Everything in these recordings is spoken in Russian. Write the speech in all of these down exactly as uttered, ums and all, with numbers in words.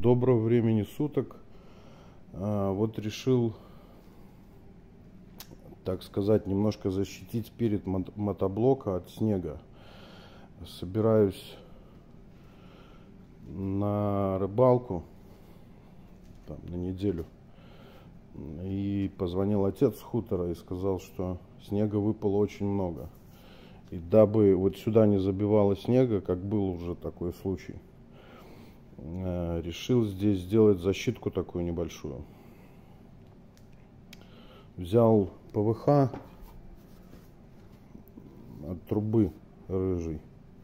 Доброго времени суток. Вот решил, так сказать, немножко защитить перед мотоблока от снега. Собираюсь на рыбалку там, на неделю. И позвонил отец с хутора и сказал, что снега выпало очень много. И дабы вот сюда не забивало снега, как был уже такой случай, решил здесь сделать защитку такую небольшую. Взял ПВХ от трубы рыжей,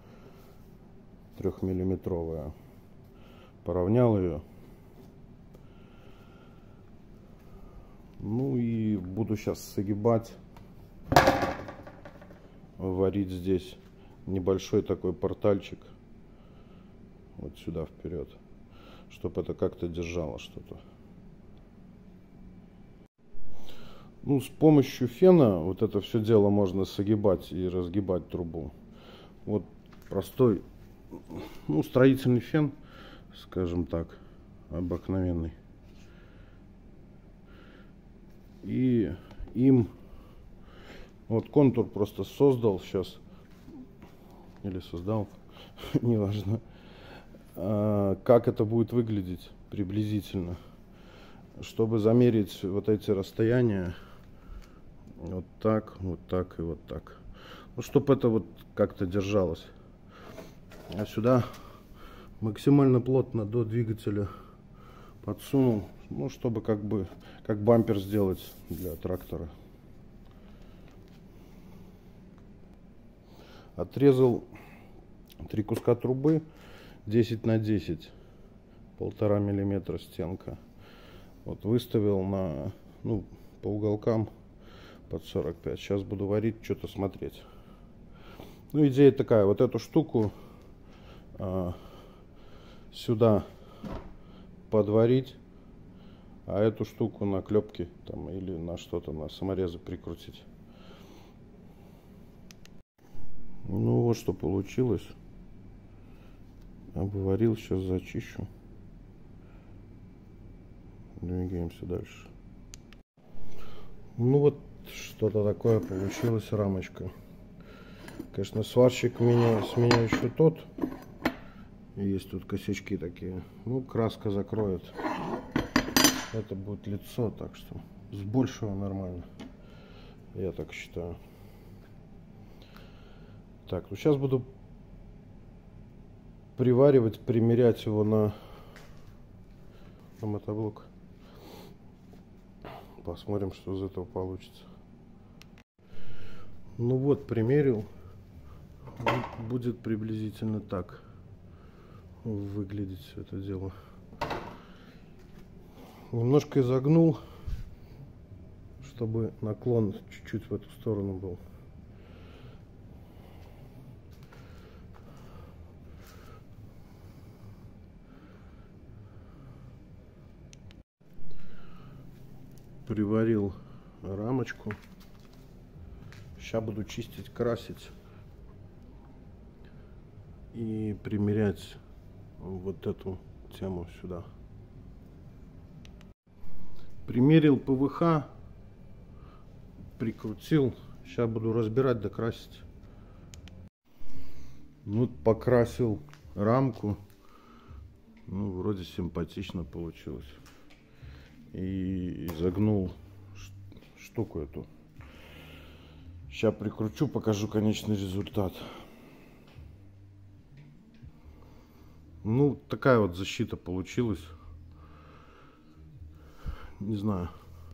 трехмиллиметровая, поравнял ее. Ну и буду сейчас согибать, варить здесь небольшой такой портальчик вот сюда вперед, чтобы это как-то держало что-то. Ну, с помощью фена вот это все дело можно согибать и разгибать трубу. Вот простой, ну, строительный фен, скажем так, обыкновенный. И им вот контур просто создал сейчас, или создал, неважно, как это будет выглядеть приблизительно, чтобы замерить вот эти расстояния. Вот так, вот так и вот так. Ну, чтобы это вот как-то держалось. А сюда максимально плотно до двигателя подсунул, ну, чтобы как бы, как бампер сделать для трактора. Отрезал три куска трубы десять на десять, полтора миллиметра стенка. Вот выставил на, ну, по уголкам под сорок пять. Сейчас буду варить, что-то смотреть. Ну, идея такая: вот эту штуку а, сюда подварить, а эту штуку на клепки там или на что-то, на саморезы прикрутить. Ну вот что получилось. Обварил, сейчас зачищу. Двигаемся дальше. Ну вот что-то такое получилось, рамочка. Конечно, сварщик меня, с меня еще тот. Есть тут косячки такие. Ну, краска закроет. Это будет лицо, так что с большего нормально. Я так считаю. Так, ну сейчас буду приваривать, примерять его на, на мотоблок. Посмотрим, что из этого получится. Ну вот, примерил. Он будет приблизительно так выглядеть все это дело. Немножко изогнул, чтобы наклон чуть-чуть в эту сторону был. Приварил рамочку. Сейчас буду чистить, красить и примерять вот эту тему сюда. Примерил ПВХ, прикрутил. Сейчас буду разбирать, докрасить. Ну, покрасил рамку. Ну, вроде симпатично получилось. И изогнул штуку эту. Сейчас прикручу, покажу конечный результат. Ну, такая вот защита получилась. Не знаю.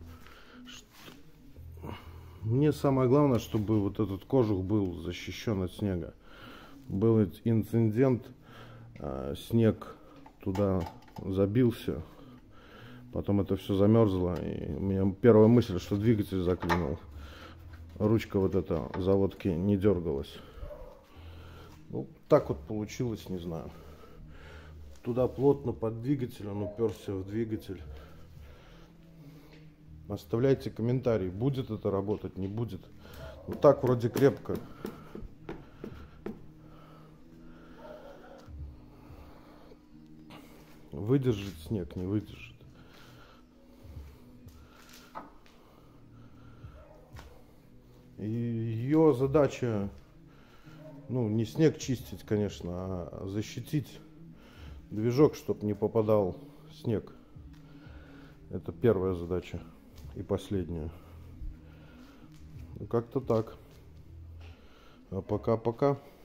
Мне самое главное, чтобы вот этот кожух был защищен от снега. Был инцидент, снег туда забился. Потом это все замерзло, и у меня первая мысль, что двигатель заклинил. Ручка вот эта заводки не дергалась. Ну, так вот получилось, не знаю. Туда плотно под двигатель, он уперся в двигатель. Оставляйте комментарии, будет это работать, не будет. Вот так вроде крепко. выдержит снег, не выдержит. И ее задача, ну, не снег чистить, конечно, а защитить движок, чтобы не попадал снег. Это первая задача и последняя. Ну, как-то так. А пока-пока.